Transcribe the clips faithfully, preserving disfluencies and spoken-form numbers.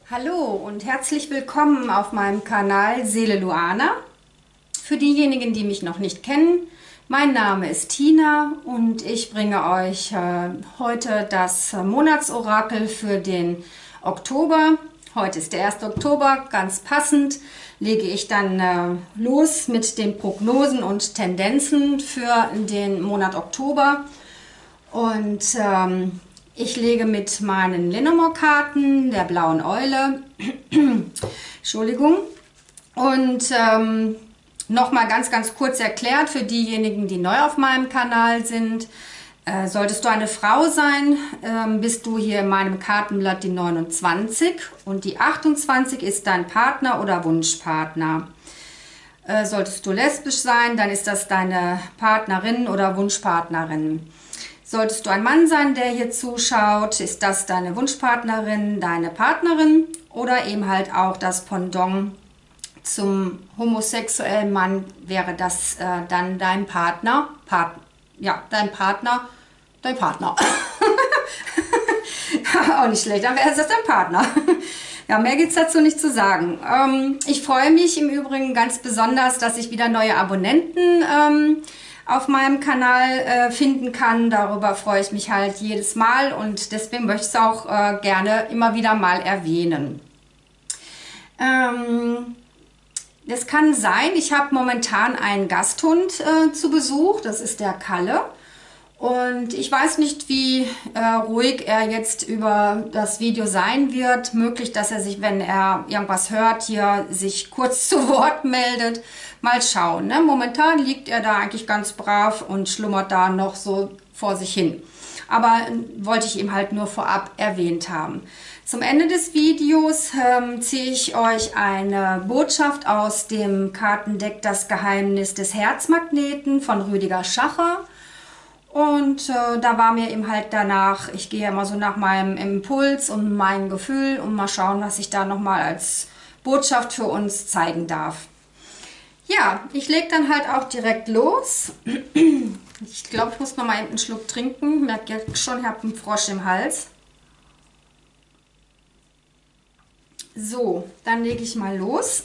Hallo und herzlich willkommen auf meinem Kanal Seele Luana. Für diejenigen, die mich noch nicht kennen, mein Name ist Tina und ich bringe euch äh, heute das Monatsorakel für den Oktober. Heute ist der erste Oktober, ganz passend lege ich dann äh, los mit den Prognosen und Tendenzen für den Monat Oktober. Und ähm, ich lege mit meinen Lenormand-Karten der blauen Eule, Entschuldigung, und ähm, nochmal ganz, ganz kurz erklärt für diejenigen, die neu auf meinem Kanal sind. Äh, solltest du eine Frau sein, äh, bist du hier in meinem Kartenblatt die neunundzwanzig und die achtundzwanzig ist dein Partner oder Wunschpartner. Äh, solltest du lesbisch sein, dann ist das deine Partnerin oder Wunschpartnerin. Solltest du ein Mann sein, der hier zuschaut, ist das deine Wunschpartnerin, deine Partnerin oder eben halt auch das Pendant zum homosexuellen Mann wäre das äh, dann dein Partner, Part, ja, dein Partner, dein Partner. Auch nicht schlecht, dann wäre es dein Partner. Ja, mehr gibt es dazu nicht zu sagen. Ähm, ich freue mich im Übrigen ganz besonders, dass ich wieder neue Abonnenten ähm, auf meinem Kanal äh, finden kann. Darüber freue ich mich halt jedes Mal und deswegen möchte ich es auch äh, gerne immer wieder mal erwähnen. Ähm, das kann sein, ich habe momentan einen Gasthund äh, zu Besuch, das ist der Kalle. Und ich weiß nicht, wie äh, ruhig er jetzt über das Video sein wird. Möglich, dass er sich, wenn er irgendwas hört, hier sich kurz zu Wort meldet. Mal schauen. Ne? Momentan liegt er da eigentlich ganz brav und schlummert da noch so vor sich hin. Aber äh, wollte ich ihm halt nur vorab erwähnt haben. Zum Ende des Videos ähm, ziehe ich euch eine Botschaft aus dem Kartendeck Das Geheimnis des Herzmagneten von Rüdiger Schacher. Und äh, da war mir eben halt danach, ich gehe immer so nach meinem Impuls und meinem Gefühl und mal schauen, was ich da nochmal als Botschaft für uns zeigen darf. Ja, ich lege dann halt auch direkt los. Ich glaube, ich muss noch mal eben einen Schluck trinken. Merkt ihr schon, ich habe einen Frosch im Hals. So, dann lege ich mal los.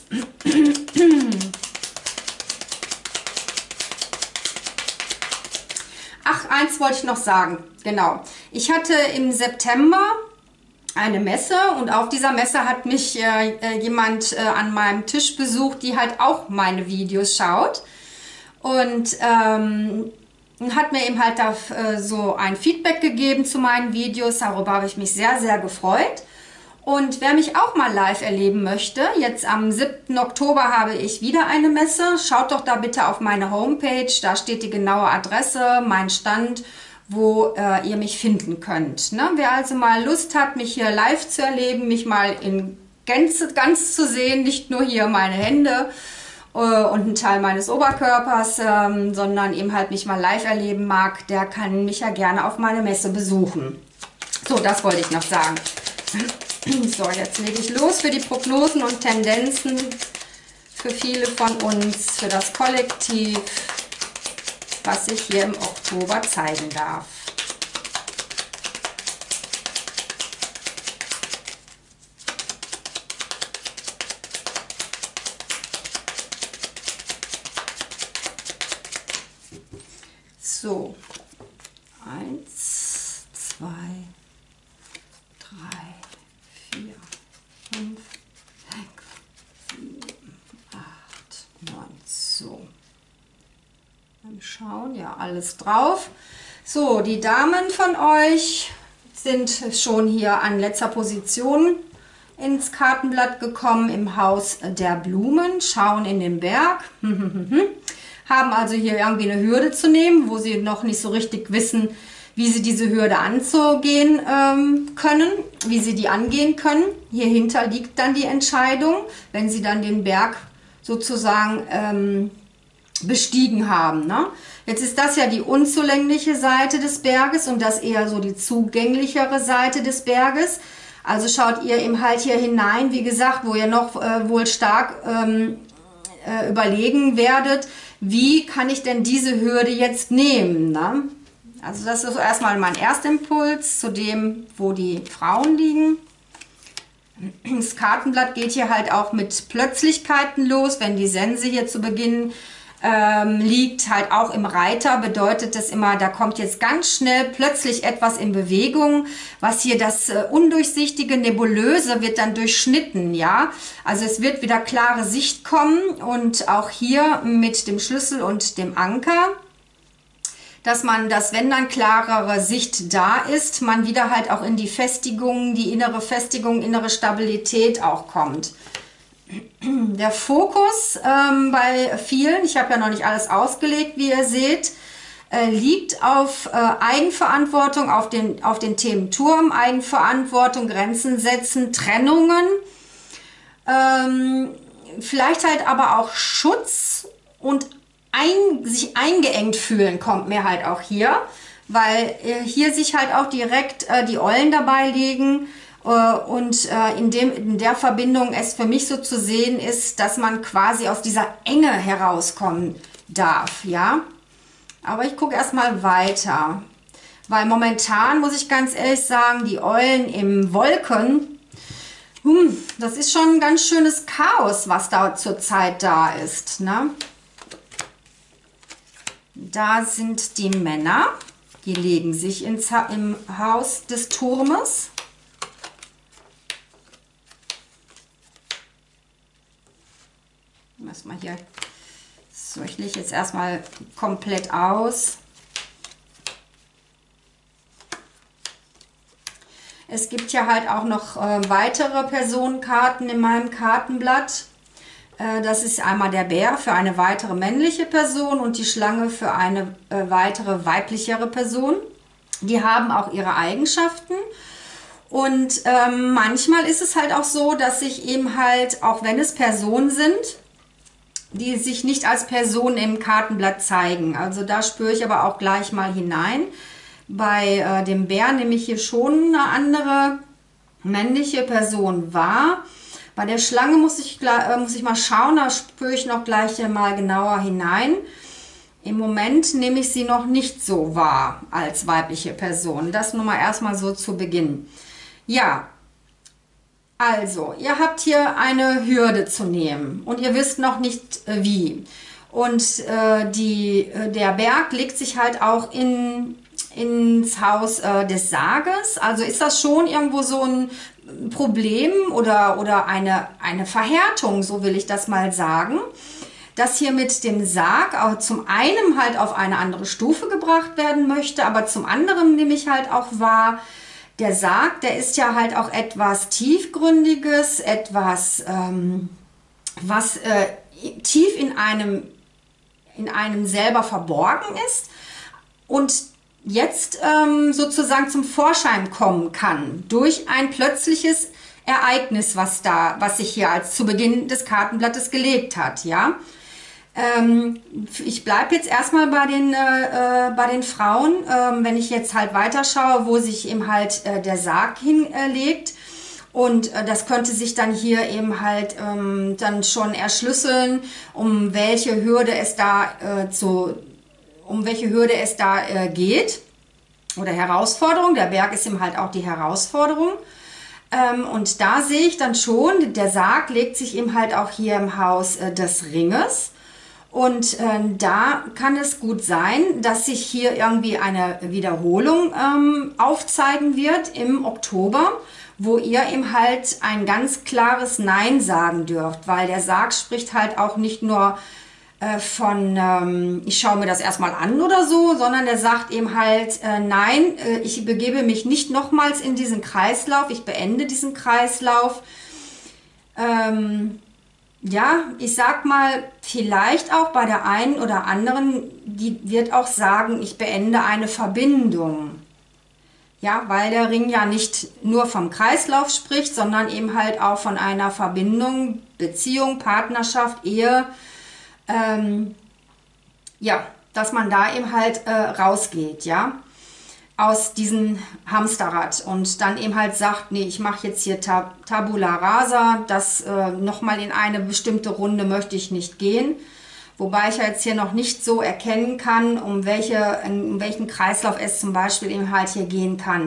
Ach, eins wollte ich noch sagen, genau. Ich hatte im September eine Messe und auf dieser Messe hat mich äh, jemand äh, an meinem Tisch besucht, die halt auch meine Videos schaut und ähm, hat mir eben halt da äh, so ein Feedback gegeben zu meinen Videos. Darüber habe ich mich sehr, sehr gefreut. Und wer mich auch mal live erleben möchte, jetzt am siebten Oktober habe ich wieder eine Messe. Schaut doch da bitte auf meine Homepage, da steht die genaue Adresse, mein Stand, wo äh, ihr mich finden könnt. Ne? Wer also mal Lust hat, mich hier live zu erleben, mich mal in Gänze, ganz zu sehen, nicht nur hier meine Hände äh, und einen Teil meines Oberkörpers, ähm, sondern eben halt mich mal live erleben mag, der kann mich ja gerne auf meine Messe besuchen. So, das wollte ich noch sagen. So, jetzt lege ich los für die Prognosen und Tendenzen für viele von uns, für das Kollektiv, was sich hier im Oktober zeigen darf. So, eins, zwei, drei, vier, fünf, sechs, sieben, acht, neun. So. Dann schauen, ja, alles drauf. So, die Damen von euch sind schon hier an letzter Position ins Kartenblatt gekommen im Haus der Blumen, schauen in den Berg, haben also hier irgendwie eine Hürde zu nehmen, wo sie noch nicht so richtig wissen, wie sie diese Hürde anzugehen ähm, können, wie sie die angehen können. Hierhinter liegt dann die Entscheidung, wenn sie dann den Berg sozusagen ähm, bestiegen haben. Ne? Jetzt ist das ja die unzulängliche Seite des Berges und das eher so die zugänglichere Seite des Berges. Also schaut ihr eben halt hier hinein, wie gesagt, wo ihr noch äh, wohl stark ähm, äh, überlegen werdet, wie kann ich denn diese Hürde jetzt nehmen, ne? Also das ist erstmal mein Erstimpuls zu dem, wo die Frauen liegen. Das Kartenblatt geht hier halt auch mit Plötzlichkeiten los. Wenn die Sense hier zu Beginn ähm, liegt, halt auch im Reiter, bedeutet das immer, da kommt jetzt ganz schnell plötzlich etwas in Bewegung, was hier das äh, undurchsichtige, nebulöse wird dann durchschnitten, ja. Also es wird wieder klare Sicht kommen und auch hier mit dem Schlüssel und dem Anker, dass man, dass wenn dann klarere Sicht da ist, man wieder halt auch in die Festigung, die innere Festigung, innere Stabilität auch kommt. Der Fokus ähm, bei vielen, ich habe ja noch nicht alles ausgelegt, wie ihr seht, äh, liegt auf äh, Eigenverantwortung, auf den, auf den Themen Turm, Eigenverantwortung, Grenzen setzen, Trennungen, ähm, vielleicht halt aber auch Schutz und Ein, sich eingeengt fühlen kommt mir halt auch hier, weil äh, hier sich halt auch direkt äh, die Eulen dabei liegen äh, und äh, in, dem, in der Verbindung es für mich so zu sehen ist, dass man quasi aus dieser Enge herauskommen darf, ja. Aber ich gucke erstmal weiter, weil momentan muss ich ganz ehrlich sagen, die Eulen im Wolken, hm, das ist schon ein ganz schönes Chaos, was da zurzeit da ist, ne? Da sind die Männer, die legen sich ins ha im Haus des Turmes. Erstmal hier, so, ich lege jetzt erstmal komplett aus. Es gibt ja halt auch noch äh, weitere Personenkarten in meinem Kartenblatt. Das ist einmal der Bär für eine weitere männliche Person und die Schlange für eine äh, weitere weiblichere Person. Die haben auch ihre Eigenschaften und ähm, manchmal ist es halt auch so, dass sich eben halt, auch wenn es Personen sind, die sich nicht als Person im Kartenblatt zeigen. Also da spüre ich aber auch gleich mal hinein. Bei äh, dem Bär nehme ich hier schon eine andere männliche Person wahr. Bei der Schlange muss ich, äh, muss ich mal schauen, da spüre ich noch gleich mal genauer hinein. Im Moment nehme ich sie noch nicht so wahr als weibliche Person. Das nur mal erstmal so zu Beginn. Ja, also, ihr habt hier eine Hürde zu nehmen und ihr wisst noch nicht äh, wie. Und äh, die, äh, der Berg legt sich halt auch in, ins Haus äh, des Sarges. Also ist das schon irgendwo so ein Problem oder, oder eine, eine Verhärtung, so will ich das mal sagen, dass hier mit dem Sarg auch zum einen halt auf eine andere Stufe gebracht werden möchte, aber zum anderen nehme ich halt auch wahr, der Sarg, der ist ja halt auch etwas Tiefgründiges, etwas, ähm, was äh, tief in einem, in einem selber verborgen ist und jetzt ähm, sozusagen zum Vorschein kommen kann durch ein plötzliches Ereignis, was da, was sich hier als zu Beginn des Kartenblattes gelegt hat, ja. Ähm, ich bleibe jetzt erstmal bei den äh, bei den Frauen, ähm, wenn ich jetzt halt weiterschaue, wo sich eben halt äh, der Sarg hinlegt. Und äh, das könnte sich dann hier eben halt ähm, dann schon erschlüsseln, um welche Hürde es da äh, zu um welche Hürde es da äh, geht oder Herausforderung. Der Berg ist eben halt auch die Herausforderung. Ähm, und da sehe ich dann schon, der Sarg legt sich eben halt auch hier im Haus äh, des Ringes. Und äh, da kann es gut sein, dass sich hier irgendwie eine Wiederholung ähm, aufzeigen wird im Oktober, wo ihr eben halt ein ganz klares Nein sagen dürft, weil der Sarg spricht halt auch nicht nur von, ähm, ich schaue mir das erstmal an oder so, sondern der sagt eben halt, äh, nein, äh, ich begebe mich nicht nochmals in diesen Kreislauf, ich beende diesen Kreislauf. Ähm, ja, ich sag mal, vielleicht auch bei der einen oder anderen, die wird auch sagen, ich beende eine Verbindung. Ja, weil der Ring ja nicht nur vom Kreislauf spricht, sondern eben halt auch von einer Verbindung, Beziehung, Partnerschaft, Ehe. Ähm, ja, dass man da eben halt äh, rausgeht, ja, aus diesem Hamsterrad und dann eben halt sagt, nee, ich mache jetzt hier Tab Tabula Rasa, das äh, nochmal in eine bestimmte Runde möchte ich nicht gehen, wobei ich jetzt hier noch nicht so erkennen kann, um, welche, um welchen Kreislauf es zum Beispiel eben halt hier gehen kann,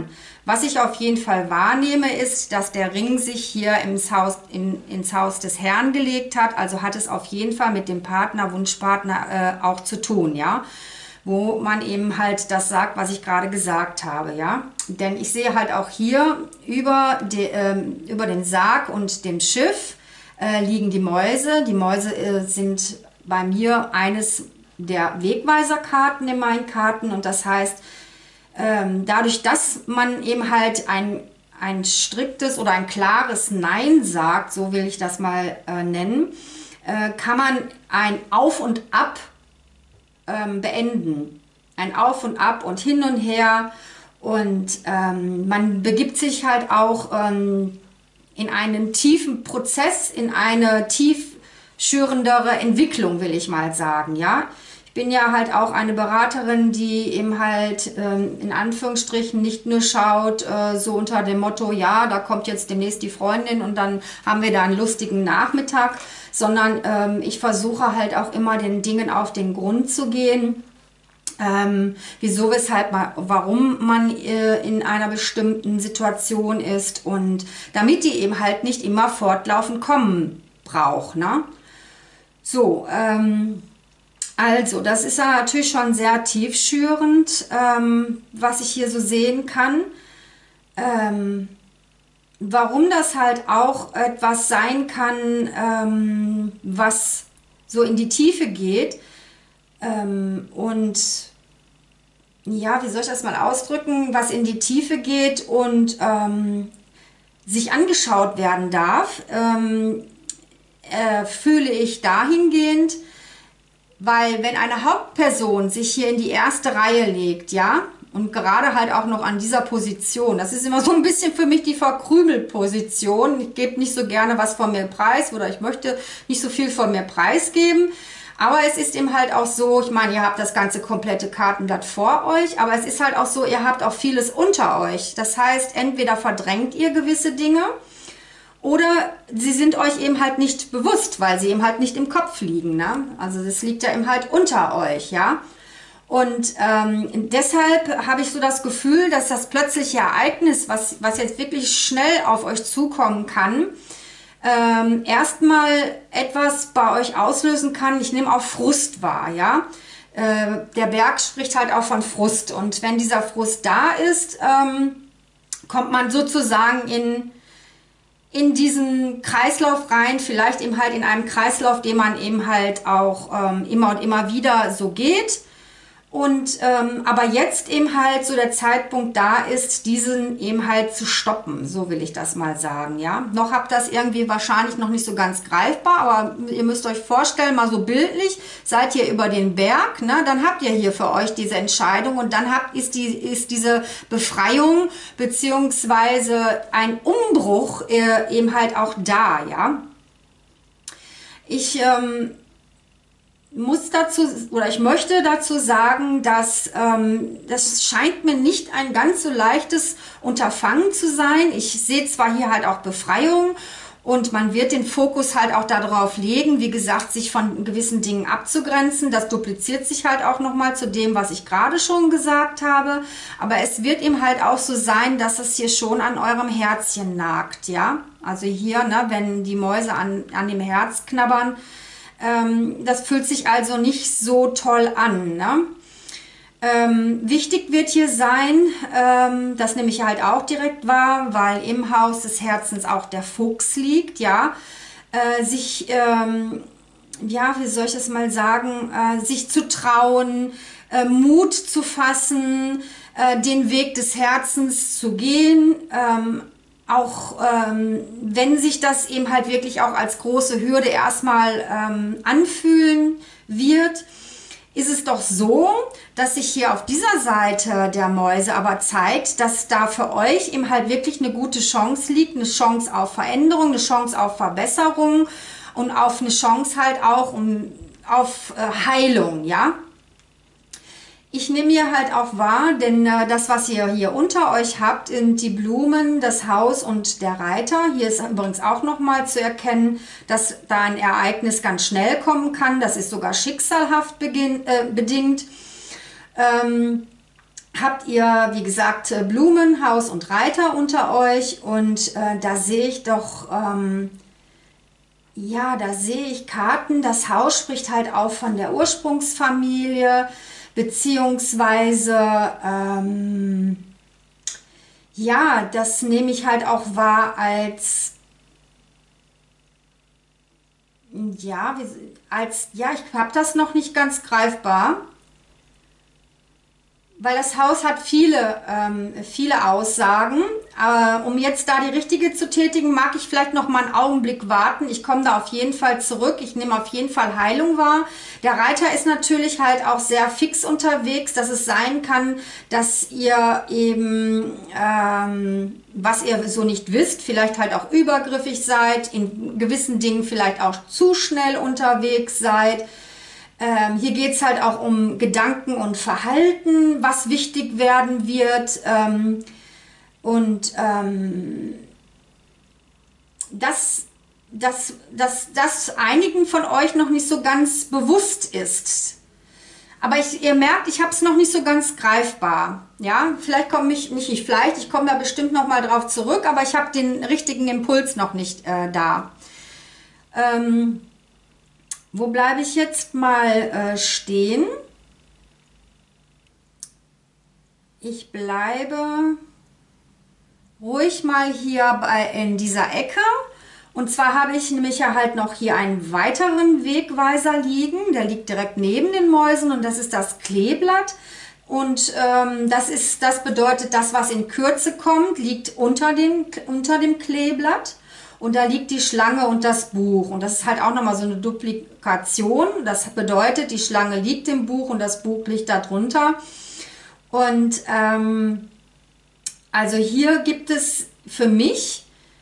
Was ich auf jeden Fall wahrnehme, ist, dass der Ring sich hier ins Haus, in, ins Haus des Herrn gelegt hat. Also hat es auf jeden Fall mit dem Partner, Wunschpartner äh, auch zu tun, ja. Wo man eben halt das sagt, was ich gerade gesagt habe, ja. Denn ich sehe halt auch hier über, die, ähm, über den Sarg und dem Schiff äh, liegen die Mäuse. Die Mäuse äh, sind bei mir eines der Wegweiserkarten in meinen Karten und das heißt, ähm, dadurch, dass man eben halt ein, ein striktes oder ein klares Nein sagt, so will ich das mal äh, nennen, äh, kann man ein Auf und Ab ähm, beenden. Ein Auf und Ab und hin und her und ähm, man begibt sich halt auch ähm, in einen tiefen Prozess, in eine tiefschürendere Entwicklung, will ich mal sagen, ja. Ich bin ja halt auch eine Beraterin, die eben halt ähm, in Anführungsstrichen nicht nur schaut, äh, so unter dem Motto, ja, da kommt jetzt demnächst die Freundin und dann haben wir da einen lustigen Nachmittag, sondern ähm, ich versuche halt auch immer den Dingen auf den Grund zu gehen, ähm, wieso, weshalb, warum man äh, in einer bestimmten Situation ist und damit die eben halt nicht immer fortlaufend kommen braucht, ne? So, ähm, also, das ist ja natürlich schon sehr tiefschürend, ähm, was ich hier so sehen kann. Ähm, warum das halt auch etwas sein kann, ähm, was so in die Tiefe geht. Ähm, und ja, wie soll ich das mal ausdrücken, was in die Tiefe geht und ähm, sich angeschaut werden darf, ähm, äh, fühle ich dahingehend, weil wenn eine Hauptperson sich hier in die erste Reihe legt, ja, und gerade halt auch noch an dieser Position, das ist immer so ein bisschen für mich die Verkrümelposition. Ich gebe nicht so gerne was von mir preis oder ich möchte nicht so viel von mir preisgeben. Aber es ist eben halt auch so, ich meine, ihr habt das ganze komplette Kartenblatt vor euch, aber es ist halt auch so, ihr habt auch vieles unter euch. Das heißt, entweder verdrängt ihr gewisse Dinge, oder sie sind euch eben halt nicht bewusst, weil sie eben halt nicht im Kopf liegen, ne? Also das liegt ja eben halt unter euch, ja. Und ähm, deshalb habe ich so das Gefühl, dass das plötzliche Ereignis, was, was jetzt wirklich schnell auf euch zukommen kann, ähm, erstmal etwas bei euch auslösen kann. Ich nehme auch Frust wahr, ja. Äh, der Berg spricht halt auch von Frust. Und wenn dieser Frust da ist, ähm, kommt man sozusagen in in diesen Kreislauf rein, vielleicht eben halt in einem Kreislauf, den man eben halt auch ähm, immer und immer wieder so geht. Und ähm, aber jetzt eben halt so der Zeitpunkt da ist, diesen eben halt zu stoppen, so will ich das mal sagen, ja. Noch habt das irgendwie wahrscheinlich noch nicht so ganz greifbar, aber ihr müsst euch vorstellen, mal so bildlich, seid ihr über den Berg, ne, dann habt ihr hier für euch diese Entscheidung und dann habt ist die ist diese Befreiung beziehungsweise ein Umbruch äh, eben halt auch da, ja. Ich ähm, muss dazu oder ich möchte dazu sagen, dass ähm, das scheint mir nicht ein ganz so leichtes Unterfangen zu sein. Ich sehe zwar hier halt auch Befreiung und man wird den Fokus halt auch darauf legen, wie gesagt, sich von gewissen Dingen abzugrenzen. Das dupliziert sich halt auch nochmal zu dem, was ich gerade schon gesagt habe. Aber es wird eben halt auch so sein, dass es hier schon an eurem Herzchen nagt, ja. Also hier, ne, wenn die Mäuse an, an dem Herz knabbern, Ähm, das fühlt sich also nicht so toll an, ne? Ähm, wichtig wird hier sein, ähm, das nehme ich halt auch direkt wahr, weil im Haus des Herzens auch der Fuchs liegt, ja, äh, sich, ähm, ja, wie soll ich das mal sagen, äh, sich zu trauen, äh, Mut zu fassen, äh, den Weg des Herzens zu gehen, ähm, auch ähm, wenn sich das eben halt wirklich auch als große Hürde erstmal ähm, anfühlen wird, ist es doch so, dass sich hier auf dieser Seite der Mäuse aber zeigt, dass da für euch eben halt wirklich eine gute Chance liegt, eine Chance auf Veränderung, eine Chance auf Verbesserung und auf eine Chance halt auch um, auf äh, Heilung, ja. Ich nehme hier halt auch wahr, denn äh, das, was ihr hier unter euch habt, sind die Blumen, das Haus und der Reiter. Hier ist übrigens auch nochmal zu erkennen, dass da ein Ereignis ganz schnell kommen kann. Das ist sogar schicksalhaft beginn, äh, bedingt. Ähm, habt ihr, wie gesagt, Blumen, Haus und Reiter unter euch und äh, da sehe ich doch, ähm, ja, da sehe ich Karten. Das Haus spricht halt auch von der Ursprungsfamilie, beziehungsweise, ähm, ja, das nehme ich halt auch wahr als, ja, wie- als, ja, ich habe das noch nicht ganz greifbar. Weil das Haus hat viele, ähm, viele Aussagen. Äh, um jetzt da die richtige zu tätigen, mag ich vielleicht noch mal einen Augenblick warten. Ich komme da auf jeden Fall zurück. Ich nehme auf jeden Fall Heilung wahr. Der Reiter ist natürlich halt auch sehr fix unterwegs, dass es sein kann, dass ihr eben, ähm, was ihr so nicht wisst, vielleicht halt auch übergriffig seid, in gewissen Dingen vielleicht auch zu schnell unterwegs seid. Ähm, hier geht es halt auch um Gedanken und Verhalten, was wichtig werden wird. Ähm, und ähm, dass das, das, das einigen von euch noch nicht so ganz bewusst ist. Aber ich, ihr merkt, ich habe es noch nicht so ganz greifbar. Ja, vielleicht komme ich, nicht ich vielleicht, ich komme da bestimmt noch mal drauf zurück, aber ich habe den richtigen Impuls noch nicht äh, da. Ähm, Wo bleibe ich jetzt mal äh, stehen? Ich bleibe ruhig mal hier bei, in dieser Ecke. Und zwar habe ich nämlich ja halt noch hier einen weiteren Wegweiser liegen. Der liegt direkt neben den Mäusen und das ist das Kleeblatt. Und ähm, das ist, das bedeutet, das, was in Kürze kommt, liegt unter dem, unter dem Kleeblatt. Und da liegt die Schlange und das Buch. Und das ist halt auch nochmal so eine Duplikation. Das bedeutet, die Schlange liegt im Buch und das Buch liegt da drunter. Und ähm, also hier gibt es für mich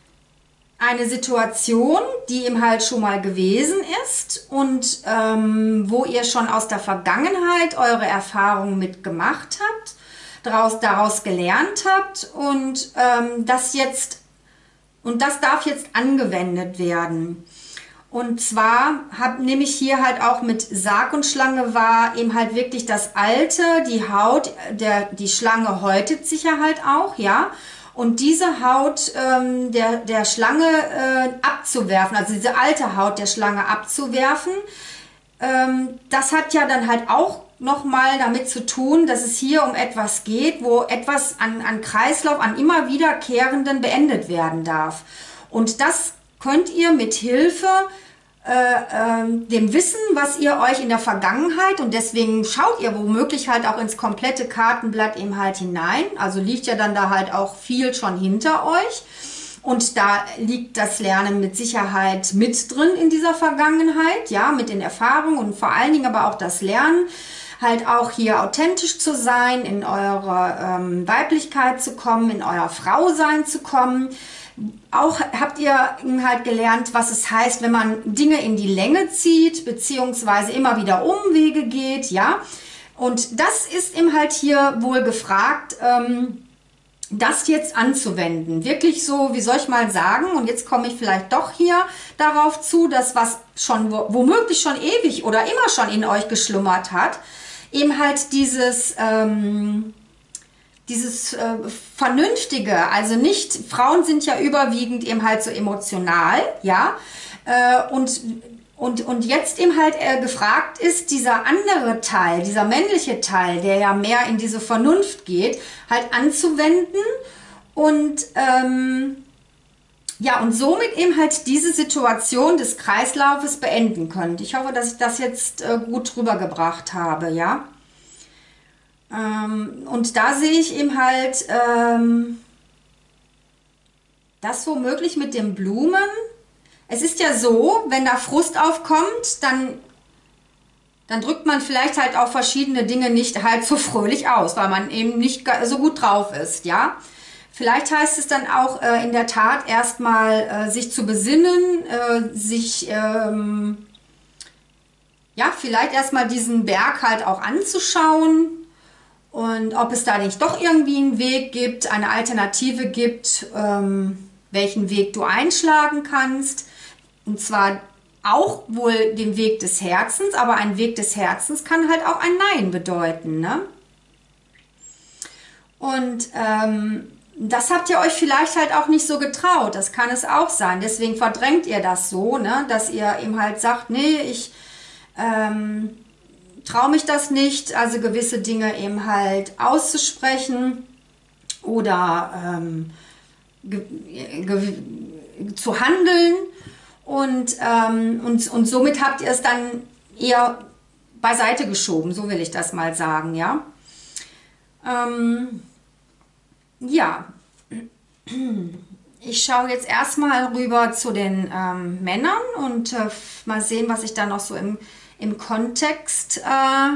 eine Situation, die ihm halt schon mal gewesen ist und ähm, wo ihr schon aus der Vergangenheit eure Erfahrungen mitgemacht habt, daraus, daraus gelernt habt und ähm, das jetzt Und das darf jetzt angewendet werden. Und zwar hab, nehme ich hier halt auch mit Sarg und Schlange wahr, eben halt wirklich das Alte, die Haut, der, die Schlange häutet sich ja halt auch, ja. Und diese Haut ähm, der, der Schlange äh, abzuwerfen, also diese alte Haut der Schlange abzuwerfen, ähm, das hat ja dann halt auch nochmal damit zu tun, dass es hier um etwas geht, wo etwas an, an Kreislauf, an immer wiederkehrenden beendet werden darf. Und das könnt ihr mit Hilfe äh, ähm, dem Wissen, was ihr euch in der Vergangenheit, und deswegen schaut ihr womöglich halt auch ins komplette Kartenblatt eben halt hinein, also liegt ja dann da halt auch viel schon hinter euch. Und da liegt das Lernen mit Sicherheit mit drin in dieser Vergangenheit, ja, mit den Erfahrungen und vor allen Dingen aber auch das Lernen, halt auch hier authentisch zu sein, in eure ähm, Weiblichkeit zu kommen, in euer Frausein zu kommen. Auch habt ihr halt gelernt, was es heißt, wenn man Dinge in die Länge zieht, beziehungsweise immer wieder Umwege geht, ja. Und das ist eben halt hier wohl gefragt, ähm, das jetzt anzuwenden. Wirklich so, wie soll ich mal sagen, und jetzt komme ich vielleicht doch hier darauf zu, dass was schon womöglich schon ewig oder immer schon in euch geschlummert hat, eben halt dieses, ähm, dieses äh, Vernünftige, also nicht, Frauen sind ja überwiegend eben halt so emotional, ja, äh, und Und, und jetzt eben halt äh, gefragt ist, dieser andere Teil, dieser männliche Teil, der ja mehr in diese Vernunft geht, halt anzuwenden und ähm, ja, und somit eben halt diese Situation des Kreislaufes beenden könnt. Ich hoffe, dass ich das jetzt äh, gut rübergebracht habe, ja. Ähm, und da sehe ich eben halt ähm, das womöglich mit den Blumen. Es ist ja so, wenn da Frust aufkommt, dann, dann drückt man vielleicht halt auch verschiedene Dinge nicht halt so fröhlich aus, weil man eben nicht so gut drauf ist, ja. Vielleicht heißt es dann auch äh, in der Tat erstmal äh, sich zu besinnen, äh, sich, ähm, ja, vielleicht erstmal diesen Berg halt auch anzuschauen und ob es da nicht doch irgendwie einen Weg gibt, eine Alternative gibt, ähm, welchen Weg du einschlagen kannst. Und zwar auch wohl den Weg des Herzens, aber ein Weg des Herzens kann halt auch ein Nein bedeuten, ne? Und ähm, das habt ihr euch vielleicht halt auch nicht so getraut. Das kann es auch sein. Deswegen verdrängt ihr das so, ne? Dass ihr ihm halt sagt, nee, ich ähm, traue mich das nicht, also gewisse Dinge eben halt auszusprechen oder ähm, ge ge zu handeln. Und, ähm, und, und somit habt ihr es dann eher beiseite geschoben, so will ich das mal sagen, ja. Ähm, ja, ich schaue jetzt erstmal rüber zu den ähm, Männern und äh, mal sehen, was ich da noch so im, im Kontext äh,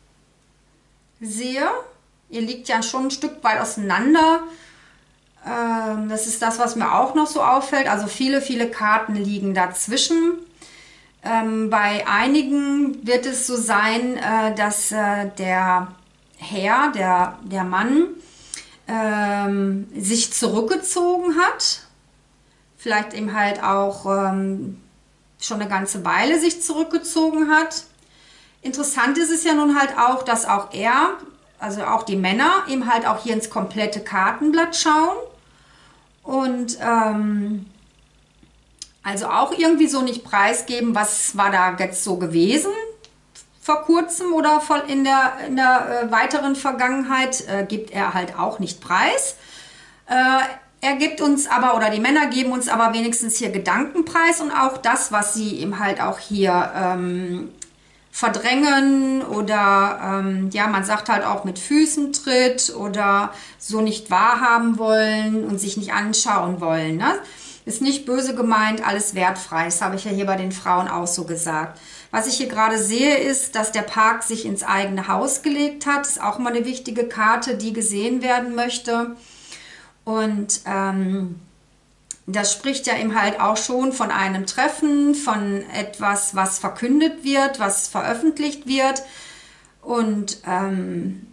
sehe. Ihr liegt ja schon ein Stück weit auseinander. Ähm, das ist das, was mir auch noch so auffällt. Also viele, viele Karten liegen dazwischen. Ähm, bei einigen wird es so sein, äh, dass äh, der Herr, der, der Mann, ähm, sich zurückgezogen hat. Vielleicht eben halt auch ähm, schon eine ganze Weile sich zurückgezogen hat. Interessant ist es ja nun halt auch, dass auch er, also auch die Männer, eben halt auch hier ins komplette Kartenblatt schauen. Und ähm, also auch irgendwie so nicht preisgeben, was war da jetzt so gewesen vor kurzem oder in der, in der äh, weiteren Vergangenheit, äh, gibt er halt auch nicht preis. Äh, er gibt uns aber, oder die Männer geben uns aber wenigstens hier Gedankenpreis und auch das, was sie eben halt auch hier ähm, verdrängen oder ähm, ja, man sagt halt auch mit Füßen tritt oder so nicht wahrhaben wollen und sich nicht anschauen wollen, ne? Ist nicht böse gemeint, alles wertfrei. Das habe ich ja hier bei den Frauen auch so gesagt. Was ich hier gerade sehe, ist, dass der Park sich ins eigene Haus gelegt hat. Das ist auch immer eine wichtige Karte, die gesehen werden möchte. Und ähm, das spricht ja eben halt auch schon von einem Treffen, von etwas, was verkündet wird, was veröffentlicht wird. Und ähm,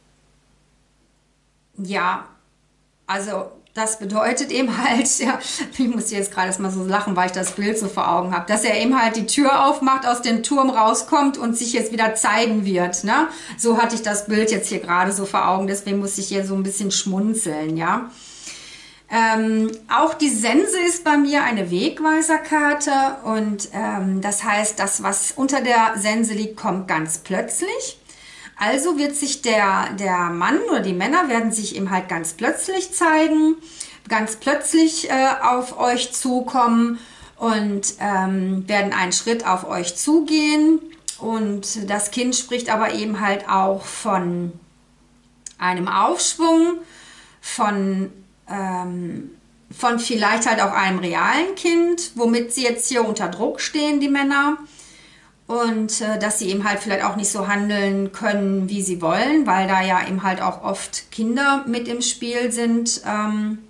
ja, also das bedeutet eben halt, ja, ich muss jetzt gerade erstmal so lachen, weil ich das Bild so vor Augen habe, dass er eben halt die Tür aufmacht, aus dem Turm rauskommt und sich jetzt wieder zeigen wird, ne? So hatte ich das Bild jetzt hier gerade so vor Augen, deswegen muss ich hier so ein bisschen schmunzeln, ja. Ähm, auch die Sense ist bei mir eine Wegweiserkarte und ähm, das heißt, das, was unter der Sense liegt, kommt ganz plötzlich. Also wird sich der, der Mann oder die Männer werden sich eben halt ganz plötzlich zeigen, ganz plötzlich äh, auf euch zukommen und ähm, werden einen Schritt auf euch zugehen. Und das Kind spricht aber eben halt auch von einem Aufschwung, von, ähm, von vielleicht halt auch einem realen Kind, womit sie jetzt hier unter Druck stehen, die Männer. Und äh, dass sie eben halt vielleicht auch nicht so handeln können, wie sie wollen, weil da ja eben halt auch oft Kinder mit im Spiel sind, ähm,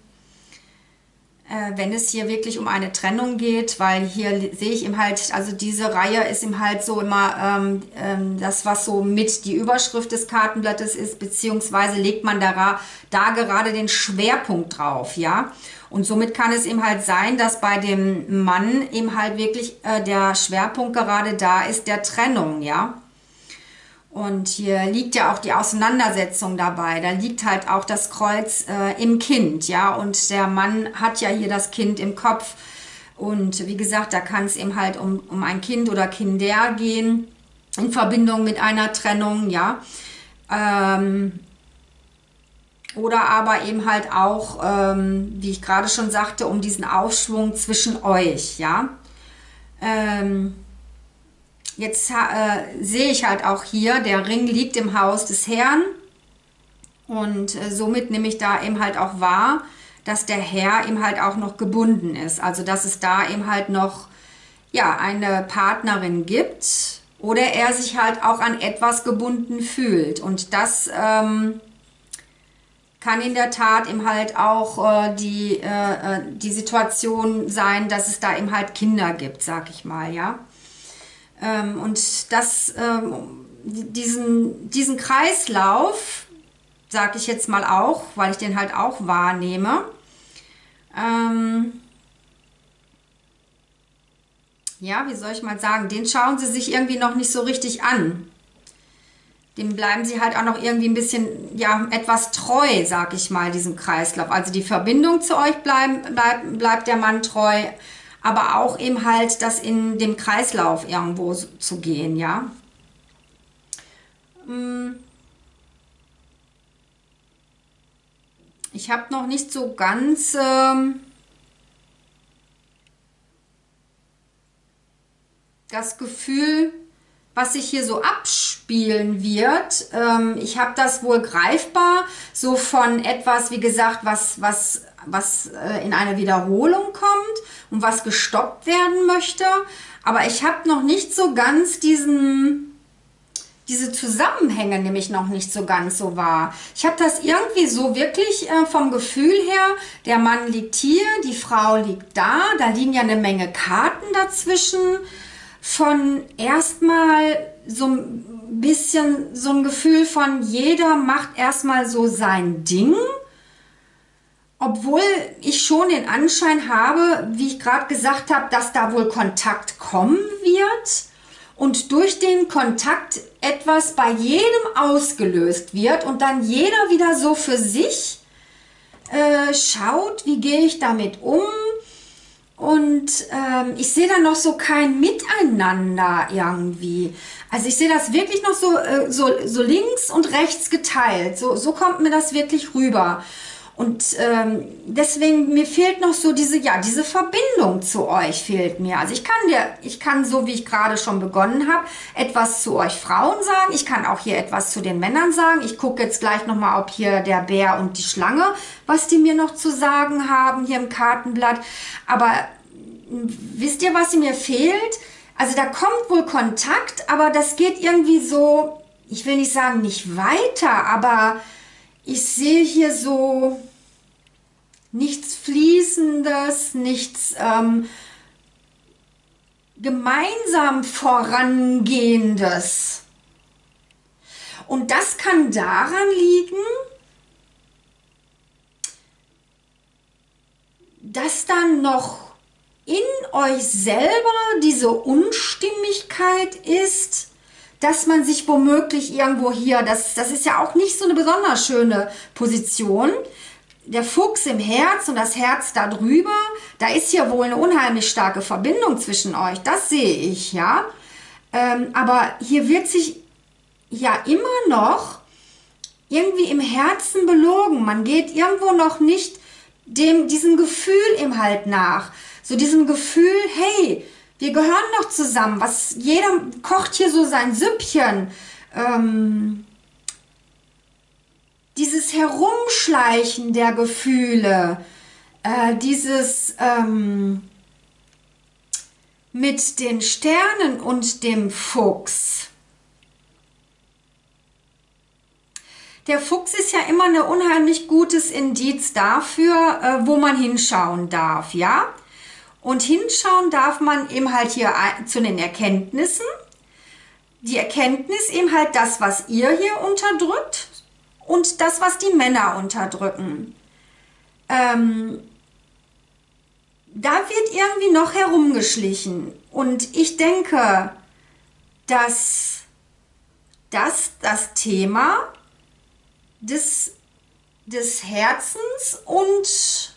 äh, wenn es hier wirklich um eine Trennung geht, weil hier sehe ich eben halt, also diese Reihe ist eben halt so immer ähm, ähm, das, was so mit die Überschrift des Kartenblattes ist, beziehungsweise legt man da, da gerade den Schwerpunkt drauf, ja. Und somit kann es eben halt sein, dass bei dem Mann eben halt wirklich äh, der Schwerpunkt gerade da ist, der Trennung, ja. Und hier liegt ja auch die Auseinandersetzung dabei. Da liegt halt auch das Kreuz äh, im Kind, ja. Und der Mann hat ja hier das Kind im Kopf. Und wie gesagt, da kann es eben halt um, um ein Kind oder Kinder gehen, in Verbindung mit einer Trennung, ja. Ähm, Oder aber eben halt auch, ähm, wie ich gerade schon sagte, um diesen Aufschwung zwischen euch, ja. Ähm, jetzt äh, sehe ich halt auch hier, der Ring liegt im Haus des Herrn und äh, somit nehme ich da eben halt auch wahr, dass der Herr eben halt auch noch gebunden ist. Also dass es da eben halt noch, ja, eine Partnerin gibt oder er sich halt auch an etwas gebunden fühlt. Und das ähm, kann in der Tat eben halt auch äh, die, äh, die Situation sein, dass es da eben halt Kinder gibt, sag ich mal, ja. Ähm, und das, ähm, diesen, diesen Kreislauf, sag ich jetzt mal auch, weil ich den halt auch wahrnehme, ähm, ja, wie soll ich mal sagen, den schauen sie sich irgendwie noch nicht so richtig an. dem bleiben sie halt auch noch irgendwie ein bisschen, ja, etwas treu, sag ich mal, diesem Kreislauf. Also die Verbindung zu euch bleiben, bleib, bleibt der Mann treu, aber auch eben halt das in dem Kreislauf irgendwo zu gehen, ja. Ich habe noch nicht so ganz ähm, das Gefühl, was sich hier so abspielen wird. Ähm, ich habe das wohl greifbar, so von etwas, wie gesagt, was, was, was äh, in eine Wiederholung kommt und was gestoppt werden möchte. Aber ich habe noch nicht so ganz diesen, diese Zusammenhänge nämlich noch nicht so ganz so wahr. Ich habe das irgendwie so wirklich äh, vom Gefühl her, der Mann liegt hier, die Frau liegt da, da liegen ja eine Menge Karten dazwischen. Von erstmal so ein bisschen so ein Gefühl von jeder macht erstmal so sein Ding, obwohl ich schon den Anschein habe, wie ich gerade gesagt habe, dass da wohl Kontakt kommen wird und durch den Kontakt etwas bei jedem ausgelöst wird und dann jeder wieder so für sich äh, schaut, wie gehe ich damit um. Und ähm, ich sehe da noch so kein Miteinander irgendwie. Also ich sehe das wirklich noch so, äh, so, so links und rechts geteilt. So, so kommt mir das wirklich rüber. Und ähm, deswegen, mir fehlt noch so diese, ja, diese Verbindung zu euch fehlt mir. Also ich kann dir, ich kann, so wie ich gerade schon begonnen habe, etwas zu euch Frauen sagen. Ich kann auch hier etwas zu den Männern sagen. Ich gucke jetzt gleich nochmal, ob hier der Bär und die Schlange, was die mir noch zu sagen haben hier im Kartenblatt. Aber wisst ihr, was mir fehlt? Also da kommt wohl Kontakt, aber das geht irgendwie so, ich will nicht sagen nicht weiter, aber ich sehe hier so nichts Fließendes, nichts ähm, gemeinsam Vorangehendes. Und das kann daran liegen, dass dann noch in euch selber diese Unstimmigkeit ist, dass man sich womöglich irgendwo hier, das, das ist ja auch nicht so eine besonders schöne Position, der Fuchs im Herz und das Herz da drüber, da ist hier wohl eine unheimlich starke Verbindung zwischen euch, das sehe ich, ja. Ähm, aber hier wird sich ja immer noch irgendwie im Herzen belogen, man geht irgendwo noch nicht dem, diesem Gefühl im Halt nach, so diesem Gefühl, hey, wir gehören doch zusammen. Was, jeder kocht hier so sein Süppchen. Ähm, dieses Herumschleichen der Gefühle, äh, dieses ähm, mit den Sternen und dem Fuchs. Der Fuchs ist ja immer ein unheimlich gutes Indiz dafür, äh, wo man hinschauen darf, ja? Und hinschauen darf man eben halt hier zu den Erkenntnissen. Die Erkenntnis eben halt das, was ihr hier unterdrückt und das, was die Männer unterdrücken. Ähm, da wird irgendwie noch herumgeschlichen. Und ich denke, dass das das Thema des, des Herzens und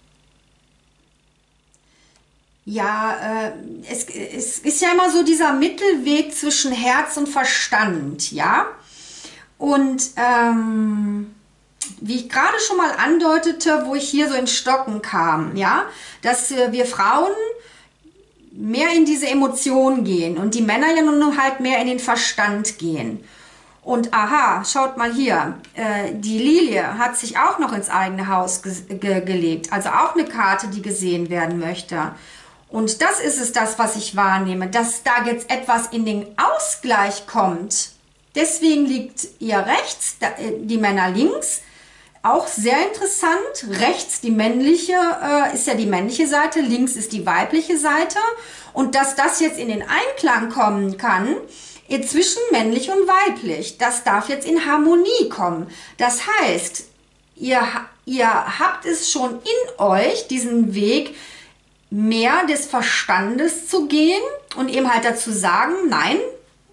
ja, äh, es, es ist ja immer so dieser Mittelweg zwischen Herz und Verstand, ja. Und ähm, wie ich gerade schon mal andeutete, wo ich hier so ins Stocken kam, ja, dass äh, wir Frauen mehr in diese Emotionen gehen und die Männer ja nun halt mehr in den Verstand gehen. Und aha, schaut mal hier, äh, die Lilie hat sich auch noch ins eigene Haus ge ge gelegt, also auch eine Karte, die gesehen werden möchte. Und das ist es, das, was ich wahrnehme, dass da jetzt etwas in den Ausgleich kommt. Deswegen liegt ihr rechts, die Männer links. Auch sehr interessant. Rechts die männliche, äh, ist ja die männliche Seite, links ist die weibliche Seite. Und dass das jetzt in den Einklang kommen kann, zwischen männlich und weiblich, das darf jetzt in Harmonie kommen. Das heißt, ihr, ihr habt es schon in euch, diesen Weg, mehr des Verstandes zu gehen und eben halt dazu sagen, nein,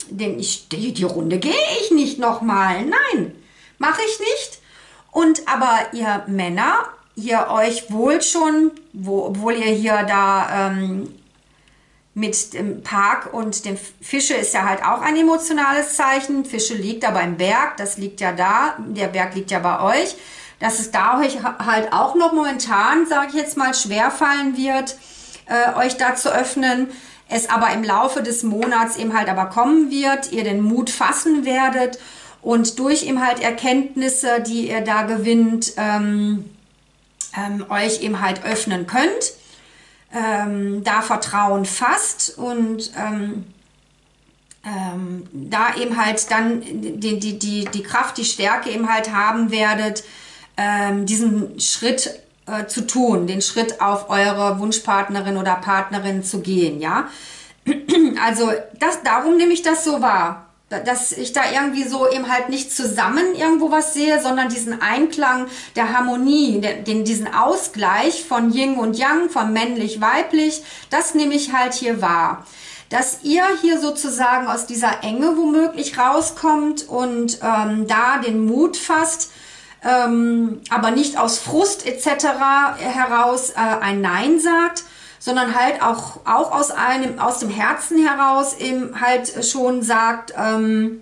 den ich, die, die Runde gehe ich nicht nochmal. Nein, mache ich nicht. Und aber ihr Männer, ihr euch wohl schon, wo, obwohl ihr hier da ähm, mit dem Park und dem Fische ist ja halt auch ein emotionales Zeichen. Fische liegt aber im Berg, das liegt ja da, der Berg liegt ja bei euch. Dass es da euch halt auch noch momentan, sage ich jetzt mal, schwerfallen wird, äh, euch da zu öffnen. Es aber im Laufe des Monats eben halt aber kommen wird, ihr den Mut fassen werdet und durch eben halt Erkenntnisse, die ihr da gewinnt, ähm, ähm, euch eben halt öffnen könnt. Ähm, da Vertrauen fasst und ähm, ähm, da eben halt dann die, die, die, die Kraft, die Stärke eben halt haben werdet, ähm, diesen Schritt äh, zu tun, den Schritt auf eure Wunschpartnerin oder Partnerin zu gehen, ja. Also das, darum nehme ich das so wahr, dass ich da irgendwie so eben halt nicht zusammen irgendwo was sehe, sondern diesen Einklang der Harmonie, den, diesen Ausgleich von Yin und Yang, von männlich-weiblich, das nehme ich halt hier wahr. Dass ihr hier sozusagen aus dieser Enge womöglich rauskommt und ähm, da den Mut fasst, ähm, aber nicht aus Frust et cetera heraus äh, ein Nein sagt, sondern halt auch, auch aus einem, aus dem Herzen heraus eben halt schon sagt, ähm,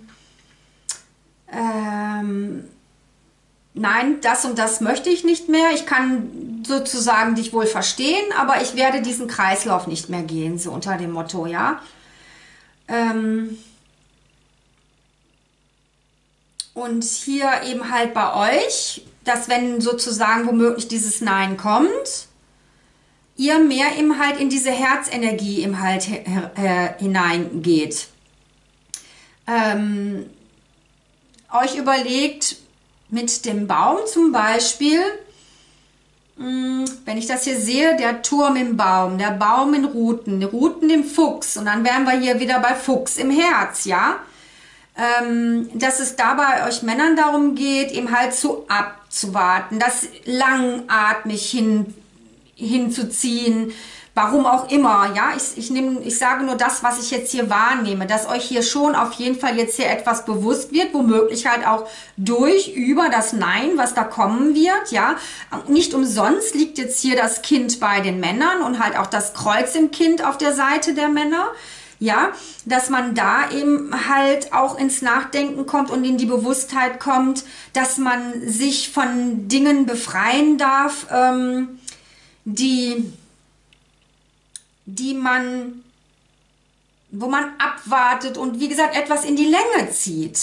ähm, nein, das und das möchte ich nicht mehr. Ich kann sozusagen dich wohl verstehen, aber ich werde diesen Kreislauf nicht mehr gehen, so unter dem Motto, ja. Ähm, und hier eben halt bei euch, dass wenn sozusagen womöglich dieses Nein kommt, ihr mehr eben halt in diese Herzenergie eben halt äh, hineingeht. Ähm, euch überlegt mit dem Baum zum Beispiel, mh, wenn ich das hier sehe, der Turm im Baum, der Baum in Ruten, die Ruten im Fuchs und dann wären wir hier wieder bei Fuchs im Herz, ja. Ähm, dass es dabei euch Männern darum geht, eben halt zu abzuwarten, das langatmig hin hinzuziehen, warum auch immer, ja, ich, ich nehme, ich sage nur das, was ich jetzt hier wahrnehme, dass euch hier schon auf jeden Fall jetzt hier etwas bewusst wird, womöglich halt auch durch, über das Nein, was da kommen wird, ja, nicht umsonst liegt jetzt hier das Kind bei den Männern und halt auch das Kreuz im Kind auf der Seite der Männer, ja, dass man da eben halt auch ins Nachdenken kommt und in die Bewusstheit kommt, dass man sich von Dingen befreien darf, ähm, die, die man, wo man abwartet und wie gesagt etwas in die Länge zieht.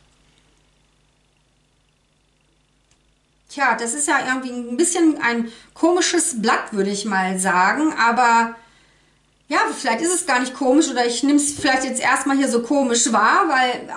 Tja, das ist ja irgendwie ein bisschen ein komisches Blatt, würde ich mal sagen, aber ja, vielleicht ist es gar nicht komisch oder ich nehme es vielleicht jetzt erstmal hier so komisch wahr, weil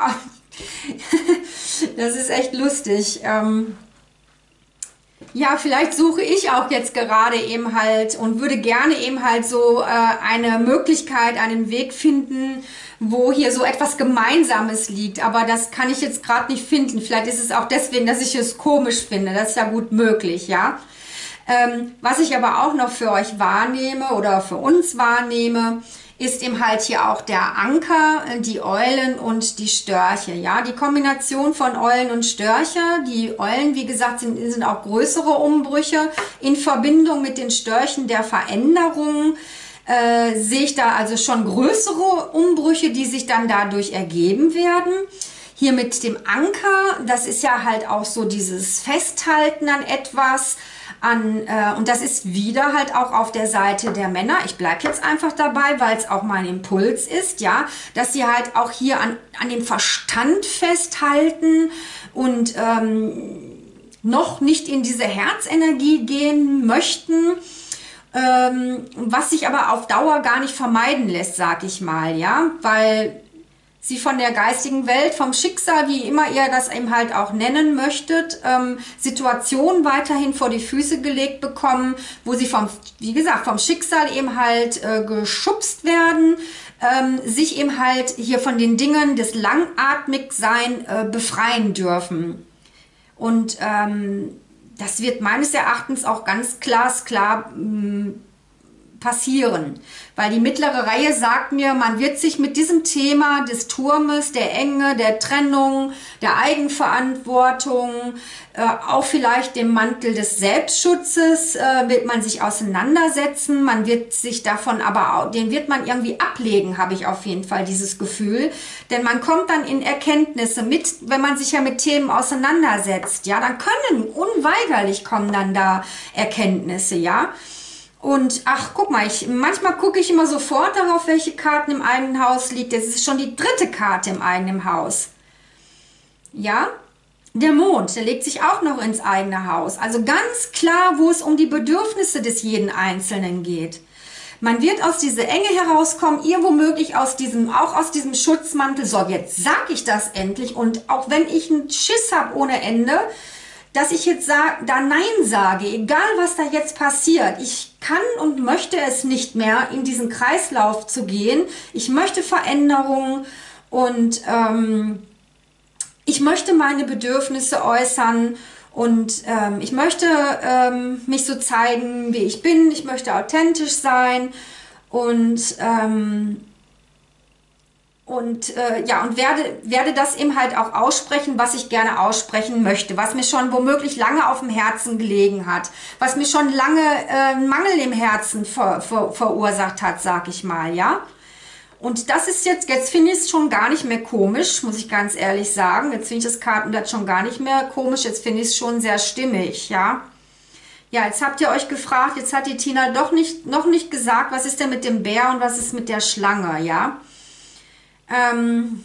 das ist echt lustig. Ähm, Ja, vielleicht suche ich auch jetzt gerade eben halt und würde gerne eben halt so äh, eine Möglichkeit, einen Weg finden, wo hier so etwas Gemeinsames liegt. Aber das kann ich jetzt gerade nicht finden. Vielleicht ist es auch deswegen, dass ich es komisch finde. Das ist ja gut möglich, ja. Ähm, was ich aber auch noch für euch wahrnehme oder für uns wahrnehme, ist eben halt hier auch der Anker, die Eulen und die Störche. Ja, die Kombination von Eulen und Störche. Die Eulen, wie gesagt, sind, sind auch größere Umbrüche in Verbindung mit den Störchen der Veränderung. Äh, sehe ich da also schon größere Umbrüche, die sich dann dadurch ergeben werden. Hier mit dem Anker, das ist ja halt auch so dieses Festhalten an etwas, an, äh, und das ist wieder halt auch auf der Seite der Männer. Ich bleibe jetzt einfach dabei, weil es auch mein Impuls ist, ja, dass sie halt auch hier an, an dem Verstand festhalten und ähm, noch nicht in diese Herzenergie gehen möchten, ähm, was sich aber auf Dauer gar nicht vermeiden lässt, sag ich mal, ja, weil sie von der geistigen Welt, vom Schicksal, wie immer ihr das eben halt auch nennen möchtet, ähm, Situationen weiterhin vor die Füße gelegt bekommen, wo sie vom, wie gesagt, vom Schicksal eben halt äh, geschubst werden, ähm, sich eben halt hier von den Dingen des Langatmigsein äh, befreien dürfen. Und ähm, das wird meines Erachtens auch ganz glasklar mh, passieren. Weil die mittlere Reihe sagt mir, man wird sich mit diesem Thema des Turmes, der Enge, der Trennung, der Eigenverantwortung, äh, auch vielleicht dem Mantel des Selbstschutzes, äh, wird man sich auseinandersetzen. Man wird sich davon aber auch, den wird man irgendwie ablegen, habe ich auf jeden Fall dieses Gefühl. Denn man kommt dann in Erkenntnisse mit, wenn man sich ja mit Themen auseinandersetzt, ja, dann können unweigerlich kommen dann da Erkenntnisse, ja. Und ach, guck mal, ich, manchmal gucke ich immer sofort darauf, welche Karten im eigenen Haus liegt. Das ist schon die dritte Karte im eigenen Haus. Ja, der Mond, der legt sich auch noch ins eigene Haus. Also ganz klar, wo es um die Bedürfnisse des jeden Einzelnen geht. Man wird aus dieser Enge herauskommen, ihr womöglich aus diesem, auch aus diesem Schutzmantel. So, jetzt sag ich das endlich. Und auch wenn ich einen Schiss habe ohne Ende, dass ich jetzt sag, da Nein sage, egal was da jetzt passiert. Ich kann und möchte es nicht mehr, in diesen Kreislauf zu gehen. Ich möchte Veränderungen und ähm, ich möchte meine Bedürfnisse äußern und ähm, ich möchte ähm, mich so zeigen, wie ich bin. Ich möchte authentisch sein und ähm, Und äh, ja, und werde, werde das eben halt auch aussprechen, was ich gerne aussprechen möchte, was mir schon womöglich lange auf dem Herzen gelegen hat, was mir schon lange äh, Mangel im Herzen ver, ver, verursacht hat, sag ich mal, ja. Und das ist jetzt, jetzt finde ich es schon gar nicht mehr komisch, muss ich ganz ehrlich sagen. Jetzt finde ich das Kartenblatt schon gar nicht mehr komisch, jetzt finde ich es schon sehr stimmig, ja. Ja, jetzt habt ihr euch gefragt, jetzt hat die Tina doch nicht, noch nicht gesagt, was ist denn mit dem Bär und was ist mit der Schlange, ja. Ähm,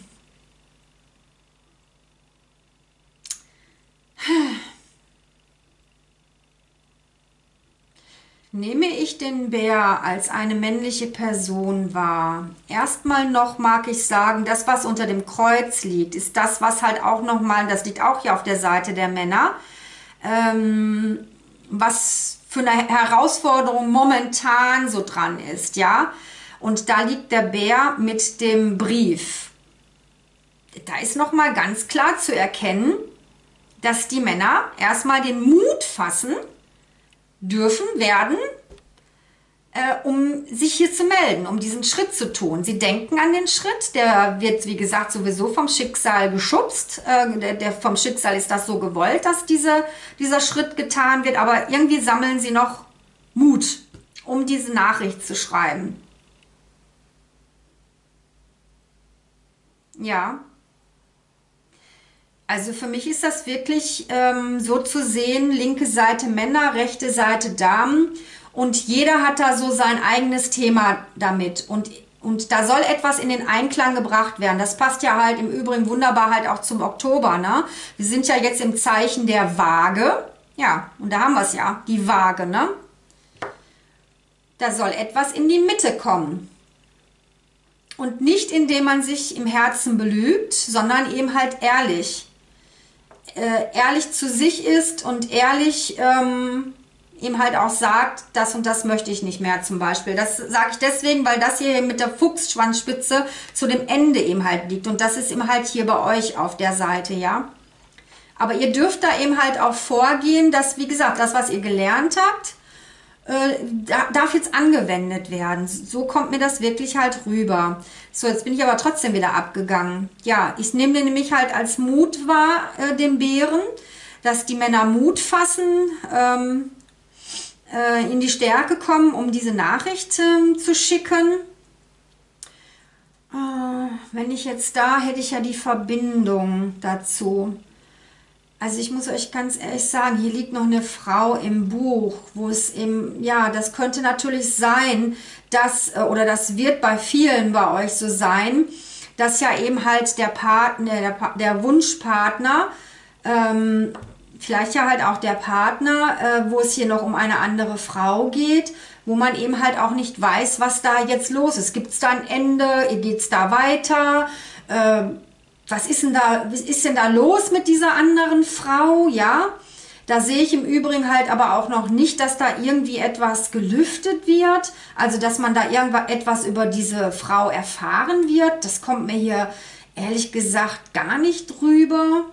nehme ich den Bär als eine männliche Person wahr? Erstmal noch mag ich sagen, das, was unter dem Kreuz liegt, ist das, was halt auch nochmal, das liegt auch hier auf der Seite der Männer, ähm, was für eine Herausforderung momentan so dran ist, ja. Und da liegt der Bär mit dem Brief. Da ist nochmal ganz klar zu erkennen, dass die Männer erstmal den Mut fassen dürfen, werden, äh, um sich hier zu melden, um diesen Schritt zu tun. Sie denken an den Schritt, der wird, wie gesagt, sowieso vom Schicksal geschubst. Äh, der, der, vom Schicksal ist das so gewollt, dass diese, dieser Schritt getan wird, aber irgendwie sammeln sie noch Mut, um diese Nachricht zu schreiben. Ja, also für mich ist das wirklich ähm, so zu sehen, linke Seite Männer, rechte Seite Damen und jeder hat da so sein eigenes Thema damit und, und da soll etwas in den Einklang gebracht werden. Das passt ja halt im Übrigen wunderbar halt auch zum Oktober, ne? Wir sind ja jetzt im Zeichen der Waage, ja, und da haben wir es ja, die Waage, ne? Da soll etwas in die Mitte kommen. Und nicht indem man sich im Herzen belügt, sondern eben halt ehrlich. Äh, ehrlich zu sich ist und ehrlich ähm, eben halt auch sagt, das und das möchte ich nicht mehr zum Beispiel. Das sage ich deswegen, weil das hier mit der Fuchsschwanzspitze zu dem Ende eben halt liegt. Und das ist eben halt hier bei euch auf der Seite, ja. Aber ihr dürft da eben halt auch vorgehen, dass, wie gesagt, das, was ihr gelernt habt, darf jetzt angewendet werden. So kommt mir das wirklich halt rüber. So, jetzt bin ich aber trotzdem wieder abgegangen. Ja, ich nehme den nämlich halt als Mut wahr, äh, den Bären, dass die Männer Mut fassen, ähm, äh, in die Stärke kommen, um diese Nachricht äh, zu schicken. Äh, wenn ich jetzt da, hätte ich ja die Verbindung dazu. Also ich muss euch ganz ehrlich sagen, hier liegt noch eine Frau im Buch, wo es eben, ja, das könnte natürlich sein, dass, oder das wird bei vielen bei euch so sein, dass ja eben halt der Partner, der, der Wunschpartner, ähm, vielleicht ja halt auch der Partner, äh, wo es hier noch um eine andere Frau geht, wo man eben halt auch nicht weiß, was da jetzt los ist. Gibt es da ein Ende? Geht es da weiter? Äh, Was ist denn da, was ist denn da los mit dieser anderen Frau? Ja, da sehe ich im Übrigen halt aber auch noch nicht, dass da irgendwie etwas gelüftet wird. Also, dass man da irgendwas über diese Frau erfahren wird. Das kommt mir hier ehrlich gesagt gar nicht drüber.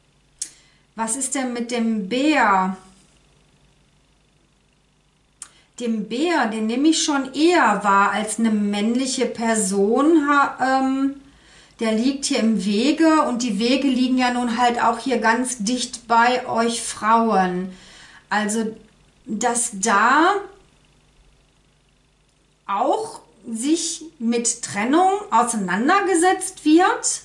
Was ist denn mit dem Bär? dem Bär, den nehme ich schon eher wahr als eine männliche Person. Ha, ähm, der liegt hier im Wege und die Wege liegen ja nun halt auch hier ganz dicht bei euch Frauen. Also, dass da auch sich mit Trennung auseinandergesetzt wird.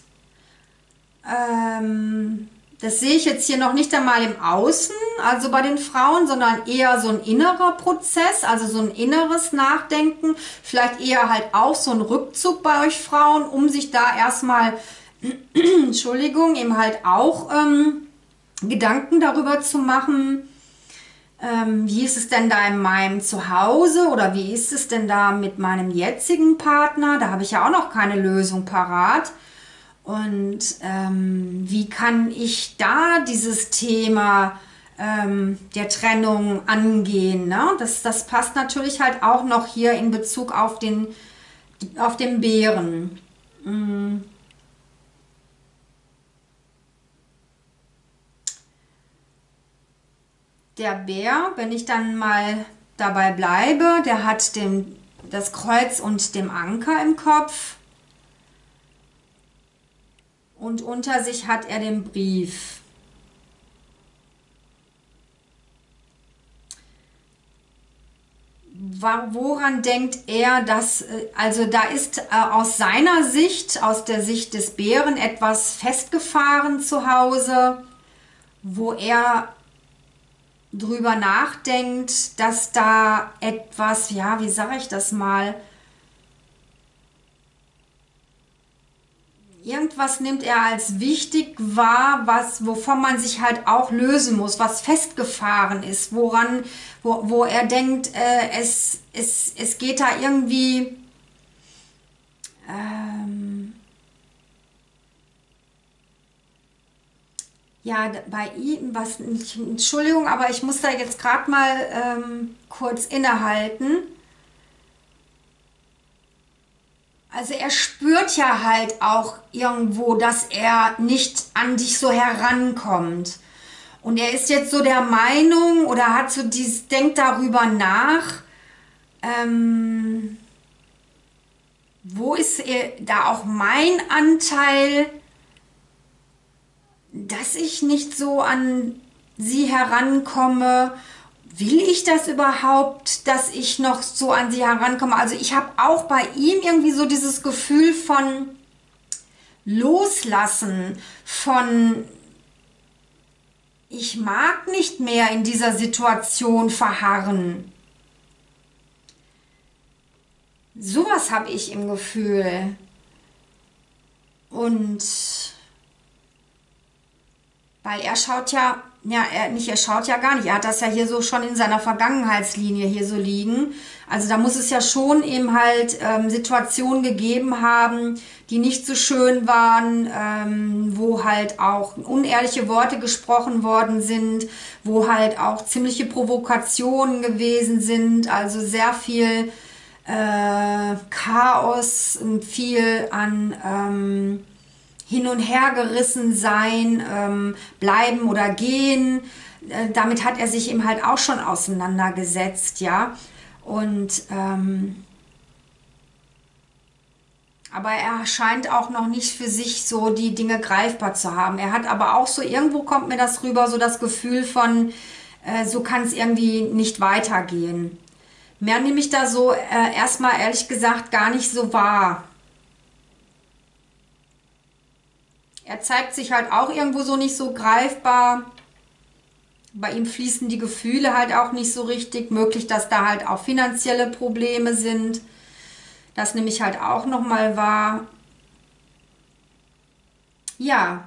Ähm, das sehe ich jetzt hier noch nicht einmal im Außen, also bei den Frauen, sondern eher so ein innerer Prozess, also so ein inneres Nachdenken, vielleicht eher halt auch so ein Rückzug bei euch Frauen, um sich da erstmal, Entschuldigung, eben halt auch ähm, Gedanken darüber zu machen, ähm, wie ist es denn da in meinem Zuhause oder wie ist es denn da mit meinem jetzigen Partner? Da habe ich ja auch noch keine Lösung parat. Und ähm, wie kann ich da dieses Thema ähm, der Trennung angehen? Ne? Das, das passt natürlich halt auch noch hier in Bezug auf den, auf den Bären. Mm. Der Bär, wenn ich dann mal dabei bleibe, der hat den, das Kreuz und den Anker im Kopf. Und unter sich hat er den Brief. Woran denkt er, dass, also da ist äh, aus seiner Sicht, aus der Sicht des Bären, etwas festgefahren zu Hause, wo er drüber nachdenkt, dass da etwas, ja, wie sage ich das mal, irgendwas nimmt er als wichtig wahr, was, wovon man sich halt auch lösen muss, was festgefahren ist, woran, wo, wo er denkt, äh, es, es, es geht da irgendwie, ähm, ja, bei ihm, was, Entschuldigung, aber ich muss da jetzt gerade mal ähm, kurz innehalten. Also er spürt ja halt auch irgendwo, dass er nicht an dich so herankommt. Und er ist jetzt so der Meinung oder hat so dieses, denkt darüber nach, ähm, wo ist er, da auch mein Anteil, dass ich nicht so an sie herankomme. Will ich das überhaupt, dass ich noch so an sie herankomme? Also ich habe auch bei ihm irgendwie so dieses Gefühl von Loslassen, von ich mag nicht mehr in dieser Situation verharren. Sowas habe ich im Gefühl. Und weil er schaut ja, ja, er nicht, er schaut ja gar nicht. Er hat das ja hier so schon in seiner Vergangenheitslinie hier so liegen. Also da muss es ja schon eben halt ähm, Situationen gegeben haben, die nicht so schön waren, ähm, wo halt auch unehrliche Worte gesprochen worden sind, wo halt auch ziemliche Provokationen gewesen sind. Also sehr viel äh, Chaos und viel an ähm, hin und her gerissen sein, ähm, bleiben oder gehen. Äh, damit hat er sich eben halt auch schon auseinandergesetzt, ja. Und ähm, aber er scheint auch noch nicht für sich so die Dinge greifbar zu haben. Er hat aber auch so, irgendwo kommt mir das rüber, so das Gefühl von, äh, so kann es irgendwie nicht weitergehen. Mehr nehme ich da so äh, erstmal ehrlich gesagt gar nicht so wahr. Er zeigt sich halt auch irgendwo so nicht so greifbar. Bei ihm fließen die Gefühle halt auch nicht so richtig. Möglich, dass da halt auch finanzielle Probleme sind. Das nehme ich halt auch nochmal wahr. Ja.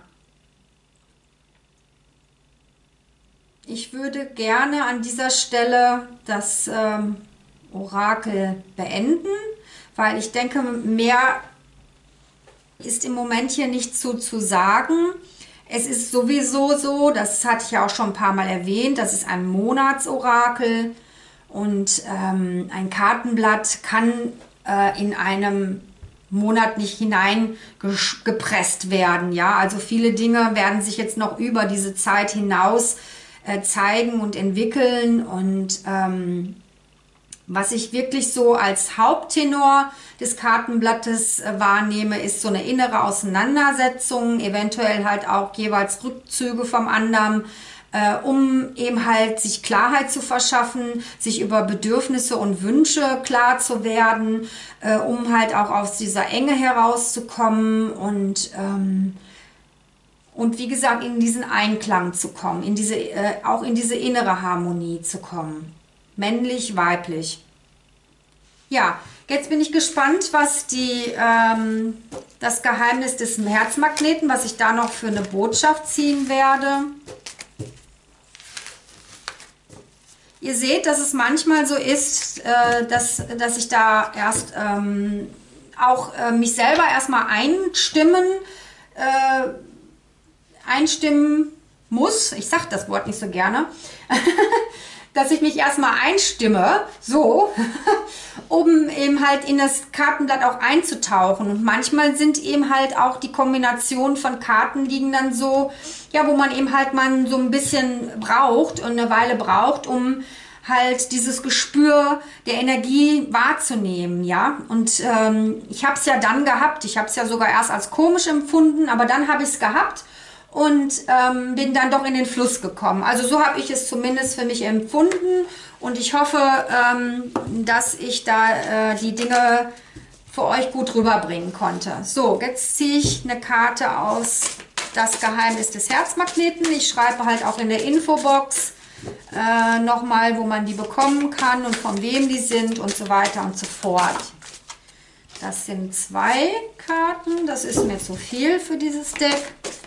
Ich würde gerne an dieser Stelle das ähm, Orakel beenden, weil ich denke, mehr ist im Moment hier nicht so zu sagen. Es ist sowieso so, das hatte ich ja auch schon ein paar Mal erwähnt, das ist ein Monatsorakel und ähm, ein Kartenblatt kann äh, in einem Monat nicht hineingepresst werden. Ja, also viele Dinge werden sich jetzt noch über diese Zeit hinaus äh, zeigen und entwickeln und ähm, Was ich wirklich so als Haupttenor des Kartenblattes äh, wahrnehme, ist so eine innere Auseinandersetzung, eventuell halt auch jeweils Rückzüge vom anderen, äh, um eben halt sich Klarheit zu verschaffen, sich über Bedürfnisse und Wünsche klar zu werden, äh, um halt auch aus dieser Enge herauszukommen und ähm, und wie gesagt in diesen Einklang zu kommen, in diese äh, auch in diese innere Harmonie zu kommen. Männlich, weiblich. Ja, jetzt bin ich gespannt, was die, ähm, das Geheimnis des Herzmagneten, was ich da noch für eine Botschaft ziehen werde. Ihr seht, dass es manchmal so ist, äh, dass, dass ich da erst ähm, auch äh, mich selber erstmal einstimmen, äh, einstimmen muss. Ich sage das Wort nicht so gerne. Dass ich mich erstmal einstimme, so, um eben halt in das Kartenblatt auch einzutauchen. Und manchmal sind eben halt auch die Kombinationen von Karten liegen dann so, ja, wo man eben halt mal so ein bisschen braucht und eine Weile braucht, um halt dieses Gespür der Energie wahrzunehmen, ja. Und ähm, ich habe es ja dann gehabt, ich habe es ja sogar erst als komisch empfunden, aber dann habe ich es gehabt. Und ähm, bin dann doch in den Fluss gekommen. Also so habe ich es zumindest für mich empfunden. Und ich hoffe, ähm, dass ich da äh, die Dinge für euch gut rüberbringen konnte. So, jetzt ziehe ich eine Karte aus Das Geheimnis des Herzmagneten. Ich schreibe halt auch in der Infobox äh, nochmal, wo man die bekommen kann und von wem die sind und so weiter und so fort. Das sind zwei Karten. Das ist mir zu viel für dieses Deck.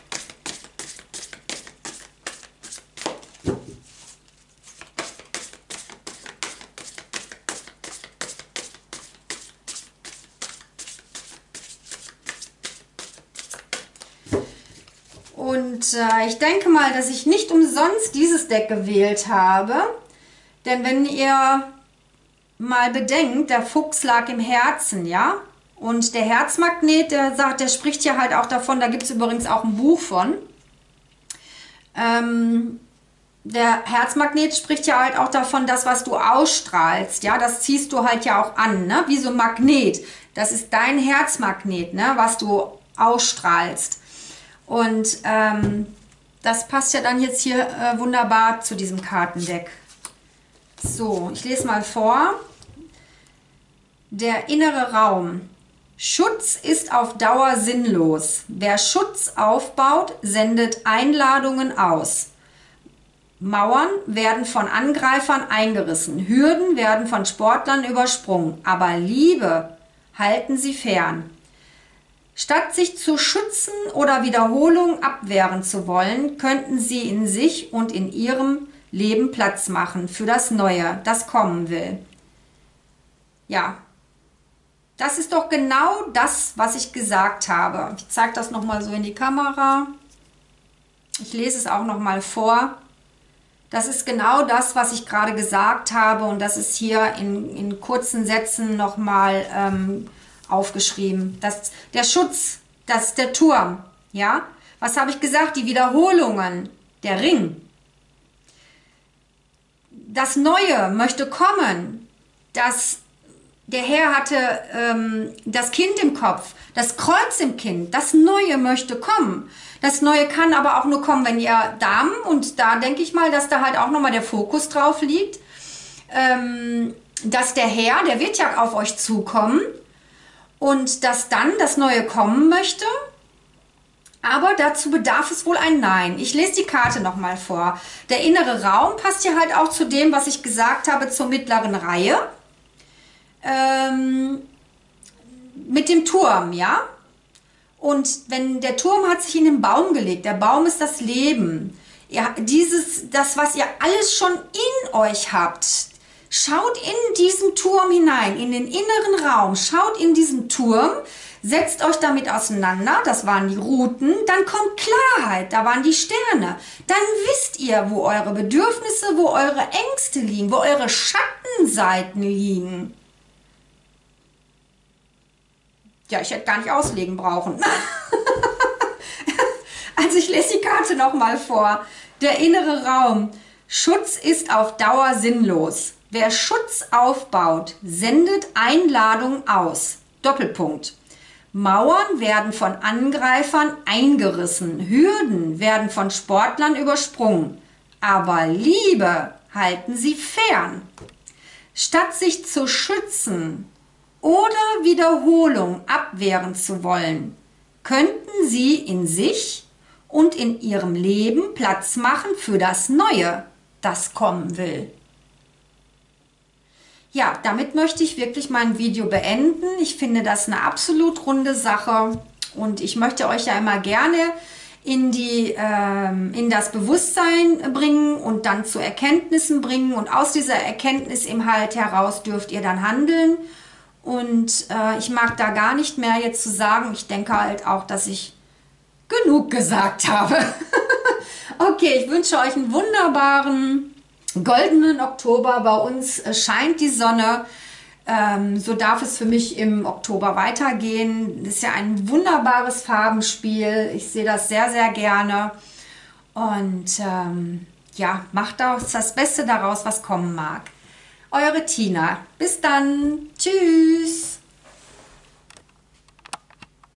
Und äh, ich denke mal, dass ich nicht umsonst dieses Deck gewählt habe. Denn wenn ihr mal bedenkt, der Fuchs lag im Herzen, ja? Und der Herzmagnet, der sagt, der spricht ja halt auch davon, da gibt es übrigens auch ein Buch von. Ähm, der Herzmagnet spricht ja halt auch davon, das, was du ausstrahlst, ja? Das ziehst du halt ja auch an, ne? Wie so ein Magnet. Das ist dein Herzmagnet, ne? Was du ausstrahlst. Und ähm, das passt ja dann jetzt hier äh, wunderbar zu diesem Kartendeck. So, ich lese mal vor. Der innere Raum. Schutz ist auf Dauer sinnlos. Wer Schutz aufbaut, sendet Einladungen aus. Mauern werden von Angreifern eingerissen. Hürden werden von Sportlern übersprungen. Aber Liebe halten sie fern. Statt sich zu schützen oder Wiederholung abwehren zu wollen, könnten sie in sich und in ihrem Leben Platz machen für das Neue, das kommen will. Ja, das ist doch genau das, was ich gesagt habe. Ich zeige das nochmal so in die Kamera. Ich lese es auch nochmal vor. Das ist genau das, was ich gerade gesagt habe und das ist hier in, in kurzen Sätzen nochmal ähm, aufgeschrieben. Das, der Schutz, das ist der Turm, ja. Was habe ich gesagt? Die Wiederholungen, der Ring. Das Neue möchte kommen. Das, der Herr hatte ähm, das Kind im Kopf, das Kreuz im Kind. Das Neue möchte kommen. Das Neue kann aber auch nur kommen, wenn ihr Damen, und da denke ich mal, dass da halt auch nochmal der Fokus drauf liegt, ähm, dass der Herr, der wird ja auf euch zukommen, und dass dann das Neue kommen möchte, aber dazu bedarf es wohl ein Nein. Ich lese die Karte nochmal vor. Der innere Raum passt ja halt auch zu dem, was ich gesagt habe, zur mittleren Reihe. Ähm, mit dem Turm, ja? Und wenn der Turm hat sich in den Baum gelegt, der Baum ist das Leben. Ja, dieses, das, was ihr alles schon in euch habt, schaut in diesen Turm hinein, in den inneren Raum, schaut in diesen Turm, setzt euch damit auseinander, das waren die Routen, dann kommt Klarheit, da waren die Sterne. Dann wisst ihr, wo eure Bedürfnisse, wo eure Ängste liegen, wo eure Schattenseiten liegen. Ja, ich hätte gar nicht auslegen brauchen. Also ich lese die Karte nochmal vor. Der innere Raum. Schutz ist auf Dauer sinnlos. Wer Schutz aufbaut, sendet Einladung aus. Doppelpunkt. Mauern werden von Angreifern eingerissen, Hürden werden von Sportlern übersprungen, aber Liebe halten sie fern. Statt sich zu schützen oder Wiederholung abwehren zu wollen, könnten sie in sich und in ihrem Leben Platz machen für das Neue, das kommen will. Ja, damit möchte ich wirklich mein Video beenden. Ich finde das eine absolut runde Sache und ich möchte euch ja immer gerne in, die, ähm, in das Bewusstsein bringen und dann zu Erkenntnissen bringen, und aus dieser Erkenntnis im Halt heraus dürft ihr dann handeln. Und äh, ich mag da gar nicht mehr jetzt zu sagen. Ich denke halt auch, dass ich genug gesagt habe. Okay, ich wünsche euch einen wunderbaren goldenen Oktober. Bei uns scheint die Sonne. Ähm, so darf es für mich im Oktober weitergehen. Das ist ja ein wunderbares Farbenspiel. Ich sehe das sehr, sehr gerne. Und ähm, ja, macht auch das Beste daraus, was kommen mag. Eure Tina. Bis dann. Tschüss.